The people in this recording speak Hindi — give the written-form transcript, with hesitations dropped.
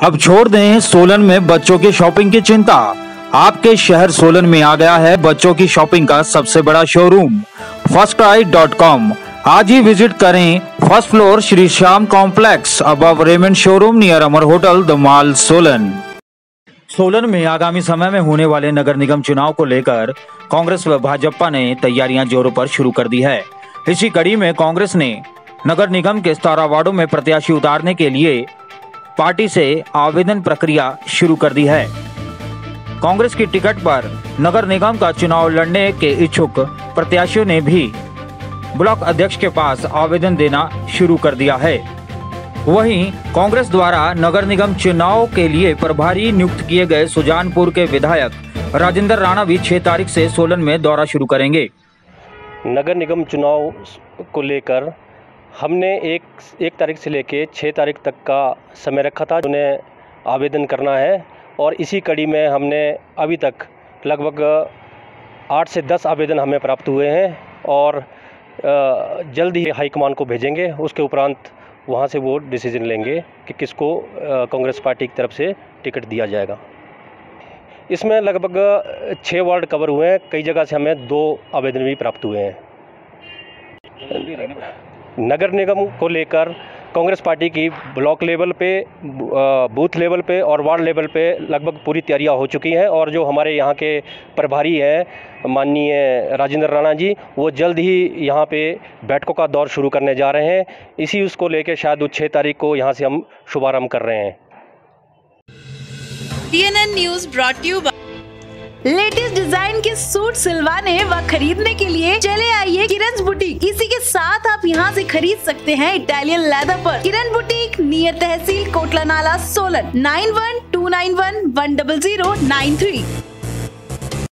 अब छोड़ दें सोलन में बच्चों की शॉपिंग की चिंता। आपके शहर सोलन में आ गया है बच्चों की शॉपिंग का सबसे बड़ा शोरूम firstcry.com। आज ही विजिट करें first floor Shri Shyam complex above Raymond showroom near Amar hotel the mall Solan. Solan में आगामी समय में होने वाले नगर निगम चुनाव को लेकर कांग्रेस व भाजपा ने तैयारियां जोरों पर शुरू कर दी है। इसी कड़ी में कांग्रेस ने नगर निगम के 17 वार्डों में प्रत्याशी उतारने के लिए पार्टी से आवेदन प्रक्रिया शुरू कर दी है। कांग्रेस की टिकट पर नगर निगम का चुनाव लड़ने के इच्छुक प्रत्याशियों ने भी ब्लॉक अध्यक्ष के पास आवेदन देना शुरू कर दिया है। वहीं कांग्रेस द्वारा नगर निगम चुनाव के लिए प्रभारी नियुक्त किए गए सुजानपुर के विधायक राजेंद्र राणा भी 6 तारीख से सोलन में दौरा शुरू करेंगे। नगर निगम चुनाव को लेकर हमने एक तारीख से लेकर 6 तारीख तक का समय रखा था उन्हें आवेदन करना है, और इसी कड़ी में हमने अभी तक लगभग 8 से 10 आवेदन हमें प्राप्त हुए हैं और जल्द ही हाईकमान को भेजेंगे। उसके उपरांत वहां से वो डिसीजन लेंगे कि किसको कांग्रेस पार्टी की तरफ से टिकट दिया जाएगा। इसमें लगभग 6 वार्ड कवर हुए हैं, कई जगह से हमें 2 आवेदन भी प्राप्त हुए हैं। नगर निगम को लेकर कांग्रेस पार्टी की ब्लॉक लेवल पे, बूथ लेवल पे और वार्ड लेवल पे लगभग पूरी तैयारियां हो चुकी हैं, और जो हमारे यहाँ के प्रभारी हैं माननीय राजेंद्र राणा जी, वो जल्द ही यहाँ पे बैठकों का दौर शुरू करने जा रहे हैं। इसी उसको लेकर शायद 6 तारीख को यहाँ से हम शुभारंभ कर रहे हैं। TNN news brought you by latest design के सूट सिलवाने व खरीदने के लिए चले आइए किरण बुटीक। इसी के साथ आप यहाँ से खरीद सकते हैं इटालियन लेदर पर। किरण बुटीक नियर तहसील कोटला नाला सोलन 9129110093।